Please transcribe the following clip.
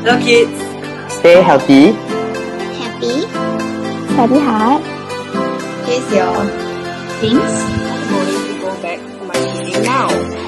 Hello kids. Stay healthy. Happy. Study hard. Here's your Things. I'm going to go back to my meeting now.